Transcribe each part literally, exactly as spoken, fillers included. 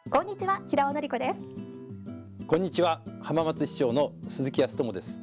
こんにちは、平尾典子です。 こんにちは、浜松市長の鈴木康友です。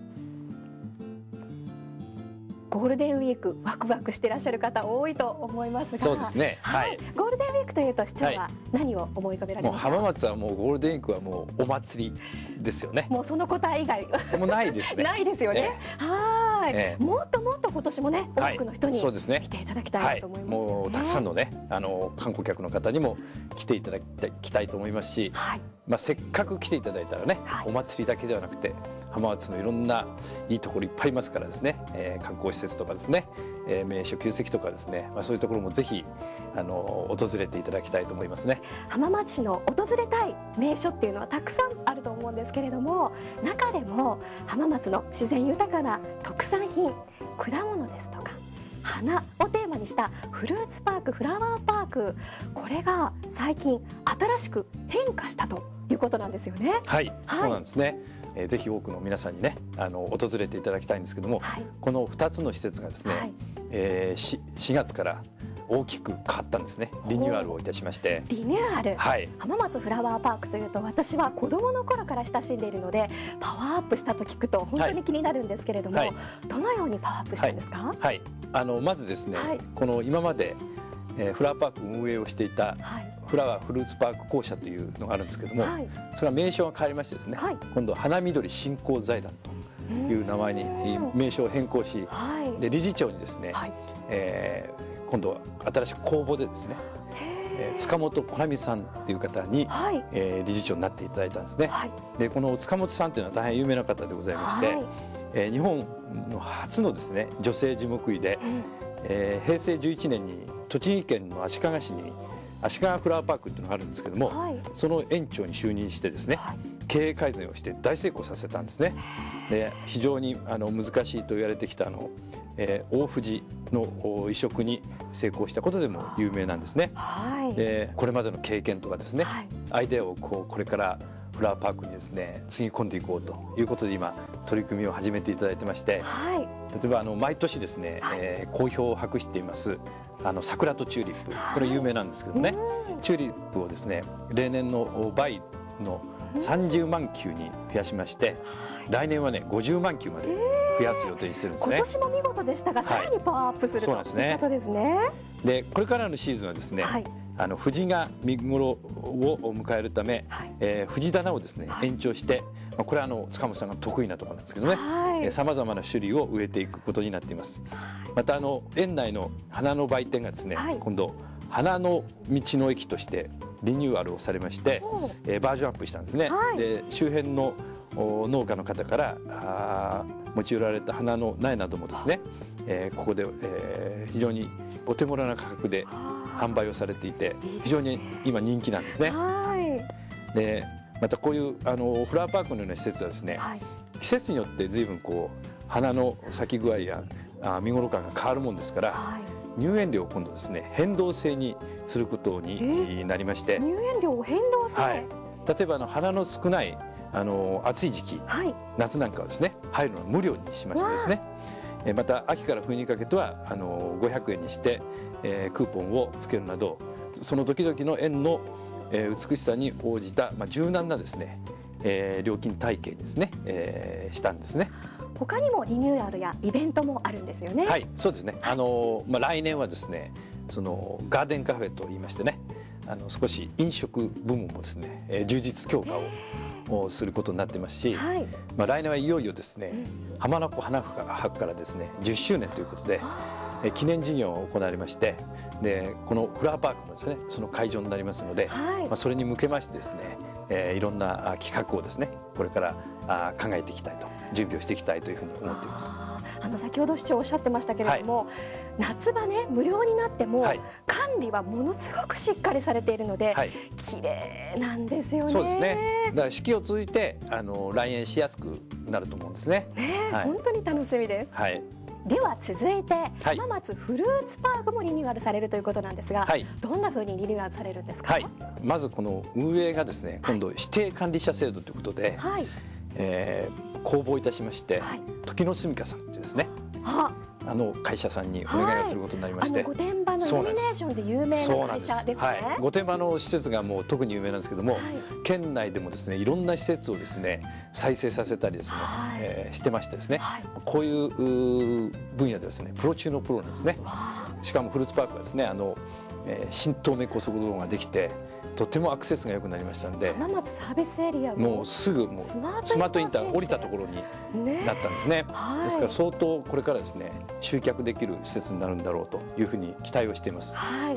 ゴールデンウィークワクワクしていらっしゃる方多いと思いますが、 そうですね。 はい。ゴールデンウィークというと市長は何を思い浮かべられますか？ もう浜松はもうゴールデンウィークはもうお祭りですよね。 もうその答え以外もうないですね。 ないですよね。はい、 ええ、 もっともっと今年もね、多くの人に来ていただきたいと思います、ね。 もうたくさんのね、あの観光客の方にも来ていただきたいと思いますし、はい、まあせっかく来ていただいたらね、はい、お祭りだけではなくて浜松のいろんないいところいっぱいいますからですね、えー、観光施設とかですね、えー、名所旧跡とかですね、まあ、そういうところもぜひあの訪れていただきたいと思いますね。 浜松市の訪れたい名所っていうのはたくさんあると思うんですけれども、中でも浜松の自然豊かな特産品、果物ですとか花をテーマにしたフルーツパーク、フラワーパーク、これが最近新しく変化したということなんですよね。 はい、はい、そうなんですね。えー、ぜひ多くの皆さんにね、あの訪れていただきたいんですけども、はい、このふたつの施設がですね、はい、えー、ししがつから大きく変わったんですね。リニューアルをいたしまして。 リニューアル、 はい、 浜松フラワーパークというと私は子どもの頃から親しんでいるのでパワーアップしたと聞くと本当に気になるんですけれども、はい、どのようにパワーアップしたんですか？ はい、はい、あのまずですね、はい、この今まで、えー、フラワーパーク運営をしていた、はい、フラワーフルーツパーク公社というのがあるんですけども、はい、それは名称が変わりましてですね、はい、今度は花緑振興財団という名前に名称を変更し、はい、で理事長にですね、はい、えー、今度は新しく公募でですね、えー、塚本小波さんという方に、はい、えー、理事長になっていただいたんですね。はい、でこの塚本さんというのは大変有名な方でございまして、はい、えー、日本の初のですね女性樹木医で、うん、えー、へいせいじゅういちねんに栃木県の足利市に足利フラワーパークっていうのがあるんですけども、はい、その園長に就任してですね、はい、経営改善をして大成功させたんですね。で非常にあの難しいと言われてきたあの、えー、大藤の移植に成功したことでも有名なんですね。はい、でこれまでの経験とかですね、はい、アイデアをこうこれからフラワーパークにですねつぎ込んでいこうということで今取り組みを始めていただいてまして、はい、例えばあの毎年ですね、はい、えー、好評を博していますあの桜とチューリップ、これ有名なんですけどね、はい、チューリップをですね例年の倍のさんじゅうまんきゅうに増やしまして、来年はねごじゅうまんきゅうまで増やす予定にしてるんですね。 今年も見事でしたが、さらにパワーアップするということですね。 でこれからのシーズンはですね、はい、あの藤が見頃を迎えるため、はい、えー、藤棚をですね、はい、延長して、まあ、これはあの塚本さんが得意なところなんですけどね、さまざまな種類を植えていくことになっています。またあの園内の花の売店がですね、はい、今度花の道の駅としてリニューアルをされまして、えー、バージョンアップしたんですね。はい、で周辺の農家の方からあ持ち寄られた花の苗などもですね、えー、ここで、えー、非常にお手頃な価格で販売をされていて、非常に今人気なんですね。はい、でまたこういうあのフラワーパークのような施設はですね、はい、季節によって随分こう花の咲き具合やあ見頃感が変わるもんですから、はい、入園料を今度ですね変動制にすることになりまして、 入園料を変動制、はい、 例えばあの花の少ないあの暑い時期、はい、夏なんかはですね入るのは無料にしましてですね、えまた秋から冬にかけてはあのごひゃくえんにして、えー、クーポンをつけるなど、その時々の園の、えー、美しさに応じた、まあ、柔軟なですね、えー、料金体系にですね、えー、したんですね。 他にもリニューアルやイベントもあるんですよね。 はい、そうですね。あのまあ来年はですね、そのガーデンカフェと言いましてね、あの少し飲食部門もですね、えー、充実強化をすることになっていますし、はい、まあ来年はいよいよですね、うん、浜名湖花博からですねじゅっしゅうねんということで、えー、記念事業が行われまして、でこのフラワーパークもですねその会場になりますので、はい、まあそれに向けましてですね、えー、いろんな企画をですねこれからあ考えていきたいと、準備をしていきたいというふうに思っています。 あの先ほど市長おっしゃってましたけれども、はい、夏場ね無料になっても、はい、管理はものすごくしっかりされているので、はい、綺麗なんですよね。 そうですね。だから四季を通じてあの来園しやすくなると思うんですね。 ね、はい、本当に楽しみです。はい。では続いて、はい、浜松フルーツパークもリニューアルされるということなんですが、はい、どんなふうにリニューアルされるんですか？はい、 まずこの運営がですね、今度指定管理者制度ということで、はい、えー、公募いたしまして、はい、時のすみかさんというですね、ああの会社さんにお願いをすることになりまして、 はい、あの御殿場のイルミネーションで有名な会社ですね。はい、 御殿場の施設がもう特に有名なんですけども、はい、県内でもですねいろんな施設をですね再生させたりですね、はい、えー、してましてですね、はい、こういう分野でですねプロ中のプロなんですね。しかもフルーツパークはですねあの、えー、新東名高速道路ができてとてもアクセスが良くなりましたので、 浜松サービスエリアもうすぐもうスマートインター降りたところになったんですね。はい、ですから相当これからですね集客できる施設になるんだろうというふうに期待をしています。はい、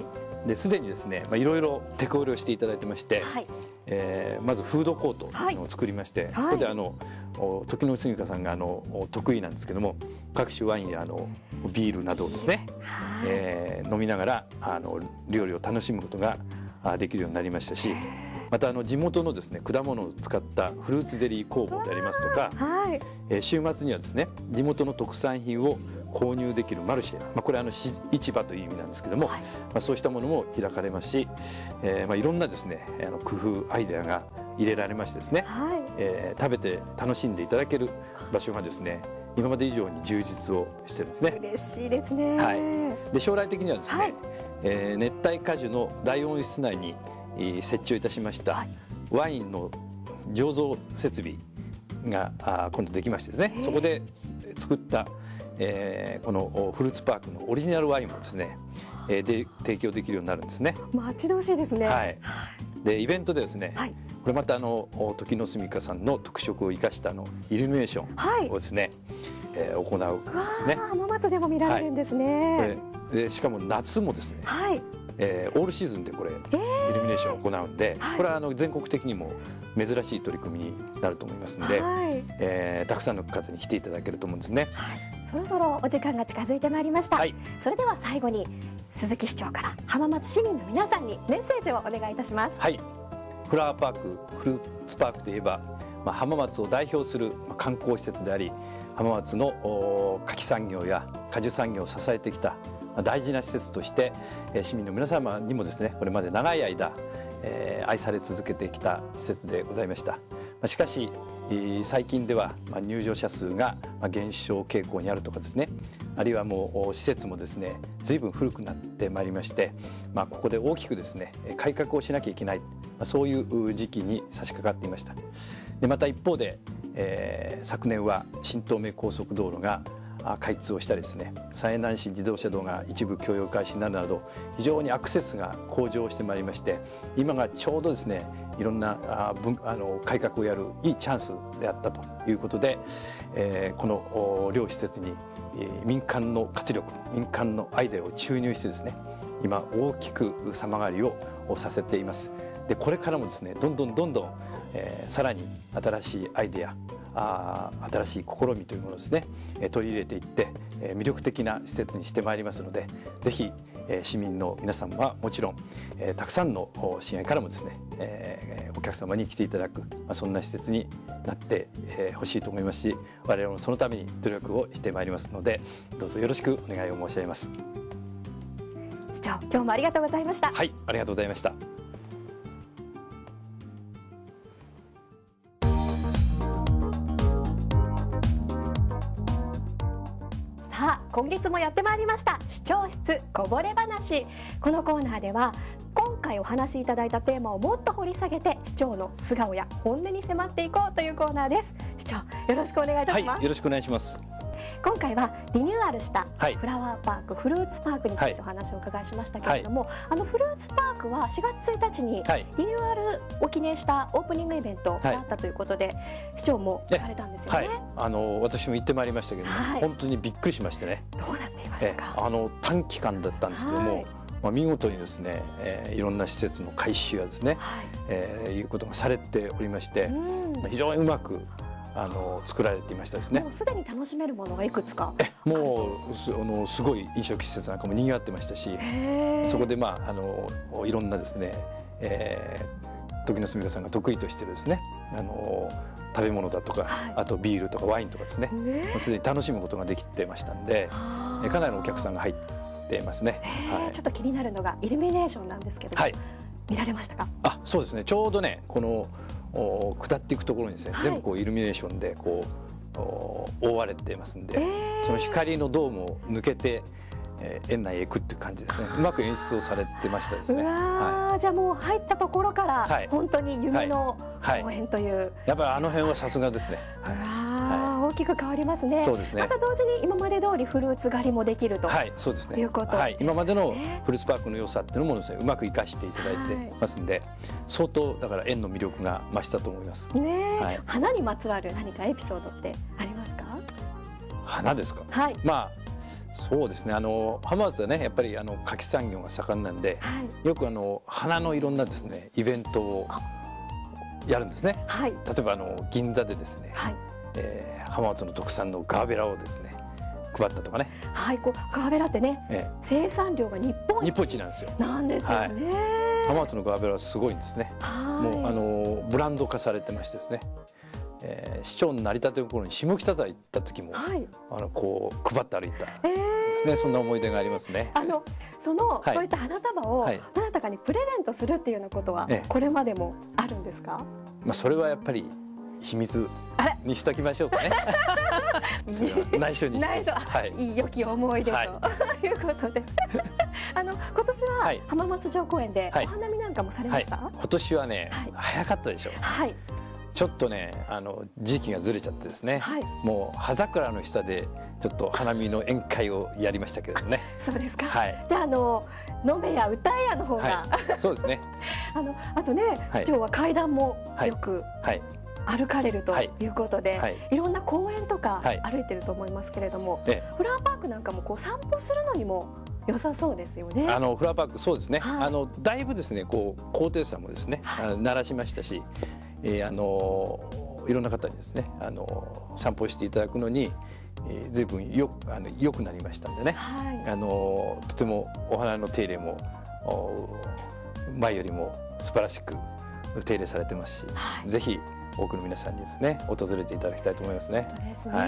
ですでにですね、まあ、いろいろ手こ入れをしていただいてまして、はい、えー、まずフードコートというのを作りまして、はい、ここであの時の杉香さんがあの得意なんですけども各種ワインやあのビールなどをですね、はい、えー、飲みながらあの料理を楽しむことができるようになりましたし、またあの地元のですね果物を使ったフルーツゼリー工房でありますとか、はい、えー、週末にはですね地元の特産品を購入できるマルシェ、まあ、これはあの市場という意味なんですけども、はい、まあ、そうしたものも開かれますし、えー、まあいろんなですねあの工夫アイデアが入れられましてですね、はい、えー、食べて楽しんでいただける場所がですね今まで以上に充実をしてるんですね。 嬉しいですね。 はい、で将来的にはですね、はい、えー、熱帯果樹の大温室内に設置をいたしました、はい、ワインの醸造設備があ今度できましてですね、そこで作った、えー、このフルーツパークのオリジナルワインもですね、えー、で提供できるようになるんですね。 待ち遠しいですね。 はい、でイベントでですね、はい、これまたあの時の澄香さんの特色を生かしたあのイルミネーションをですね、はい、えー、行うですね。 浜松でも見られるんですね。 はい、でしかも夏もですね、はい、えー、オールシーズンでこれ、えー、イルミネーションを行うんで、はい、これはあの全国的にも珍しい取り組みになると思いますので、はい、えー、たくさんの方に来ていただけると思うんですね。 はい、そろそろお時間が近づいてまいりました。はい、それでは最後に鈴木市長から浜松市民の皆さんにメッセージをお願いいたします。 はい、フラワーパーク、フルーツパークといえば、まあ、浜松を代表する観光施設であり、浜松の牡蠣産業や果樹産業を支えてきた大事な施設として市民の皆様にもですねこれまで長い間愛され続けてきた施設でございました。しかし最近では入場者数が減少傾向にあるとかですね、あるいはもう施設もですね随分古くなってまいりまして、まあ、ここで大きくですね改革をしなきゃいけない、そういう時期に差し掛かっていました。でまた一方で、えー、昨年は新東名高速道路が開通をしたりですね、山南市自動車道が一部供用開始になるなど非常にアクセスが向上してまいりまして、今がちょうどですねいろんなあ文あの改革をやるいいチャンスであったということで、えー、この両施設に、えー、民間の活力、民間のアイデアを注入してですね今大きく様変わりをさせています。でこれからもですねどんどんどんどん、えー、さらに新しいアイデア、あ新しい試みというものをですね取り入れていって魅力的な施設にしてまいりますので、ぜひ市民の皆さんはもちろんたくさんの市外からもですねお客様に来ていただく、そんな施設になってほしいと思いますし、我々もそのために努力をしてまいりますので、どうぞよろしくお願いを申し上げます。 市長、今日もありがとうございました。 はい、ありがとうございました。 今月もやってまいりました市長室こぼれ話。このコーナーでは今回お話しいただいたテーマをもっと掘り下げて市長の素顔や本音に迫っていこうというコーナーです。市長、よろしくお願いいたします。 はい、よろしくお願いします。 今回はリニューアルしたフラワーパーク、はい、フルーツパークについてお話をお伺いしましたけれども、はい、あのフルーツパークはしがつついたちにリニューアルを記念したオープニングイベントがあったということで、はい、市長も行かれたんですよね。はい、 あの私も行ってまいりましたけど、はい、本当にびっくりしましてね。 どうなっていましたか。 あの短期間だったんですけども、はい、まあ、見事にですね、えー、いろんな施設の改修やですね、はい、えー、いうことがされておりまして、まあ、非常にうまくあの作られていましたですね。 もうすでに楽しめるものがいくつか。 えもうすあのすごい飲食施設なんかも賑わってましたし、そこでまああのいろんなですね、えー、時の澄香さんが得意としてるですね、あの食べ物だとか、はい、あとビールとかワインとかですね、もうすでに楽しむことができてましたんで、かなりのお客さんが入ってますね。 はい、ちょっと気になるのがイルミネーションなんですけども、はい、見られましたか。 あ、そうですね。ちょうどねこの下っていくところにですね、はい、全部こうイルミネーションでこう覆われてますんで、えー、その光のドームを抜けてえー、園内へ行くっていう感じですね。うまく演出をされてましたですね。 うわー、はい、じゃあもう入ったところから、はい、本当に夢の公園という、はいはい、 やっぱりあの辺はさすがですね。 はい、うわー、大きく変わりますね。 そうですね。 また同時に今まで通りフルーツ狩りもできると、 はい、そうですね。 いうこと。 はい、今までのフルーツパークの良さっていうのもですね、うまく生かしていただいてますんで、はい、相当だから園の魅力が増したと思います。 ね、はい、花にまつわる何かエピソードってありますか？ 花ですか。 はい。 まあ。そうですね、あの浜松はねやっぱりあの花き産業が盛んなんで、はい、よくあの花のいろんなですねイベントをやるんですね。はい、例えばあの銀座でですね、はい、えー、浜松の特産のガーベラをですね配ったとかね。はい、こうガーベラってね、ええ、生産量が日本一日本一なんですよ。 なんですよね。はい、 浜松のガーベラはすごいんですね。もうあのブランド化されてましてですね。えー、市長になりたての頃に下北沢行った時も、はい、あのこう配って歩いたですね、えー、そんな思い出がありますね。 あのその、はい、そういった花束をどなたかにプレゼントするっていうようなことは、これまでもあるんですか？ まあそれはやっぱり秘密にしときましょうかね。内緒に内緒、はい、いい良き思い出と、はい、いうことであの今年は浜松城公園でお花見なんかもされました？はいはい、 今年はね、はい、早かったでしょう。はい、ちょっとねあの時期がずれちゃってですね、はい、もう葉桜の下でちょっと花見の宴会をやりましたけれどもね。 そうですか。はい、じゃああの飲めや歌えやの方が、はい、そうですね。あのあとね、はい、市長は階段もよく歩かれるということで、はい、いろんな公園とか歩いてると思いますけれども、はい、フラワーパークなんかもこう散歩するのにも良さそうですよね。 あのフラワーパークそうですね。はい、あのだいぶですねこう高低差もですね、はい、鳴らしましたし。えー、あのいろんな方にですねあの散歩していただくのに、えー、随分よあの良くなりましたんでね、はい、あのとてもお花の手入れも前よりも素晴らしく手入れされてますし、はい、ぜひ多くの皆さんにですね訪れていただきたいと思いますね。 そうですね。はい、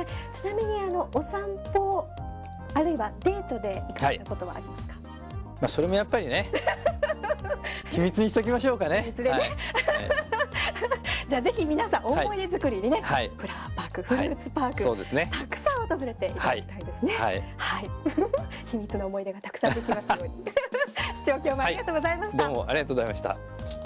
ちなみにあのお散歩あるいはデートで行かれたことはありますか？はい、まあそれもやっぱりね秘密にしときましょうかね。秘密でね。はい、 じゃあぜひ皆さん思い出作りにね、はい、フラワーパーク、フルーツパーク、はい、 そうですね、 たくさん訪れていただきたいですね。はい、はい、秘密の思い出がたくさんできますように。市長今日もありがとうございました。 はい、どうもありがとうございました。